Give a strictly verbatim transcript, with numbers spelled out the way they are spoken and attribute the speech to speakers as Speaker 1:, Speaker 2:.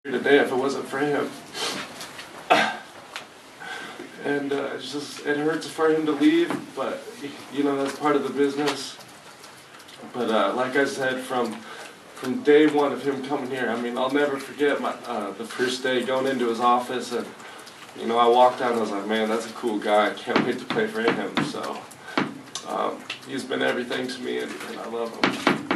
Speaker 1: today if it wasn't for him. And uh, it's just, it hurts for him to leave, but you know, that's part of the business. But uh, like I said, from from day one of him coming here, I mean, I'll never forget my uh, the first day going into his office, and you know, I walked out and I was like, man, that's a cool guy. I can't wait to play for him. So um, he's been everything to me, and, and I love him.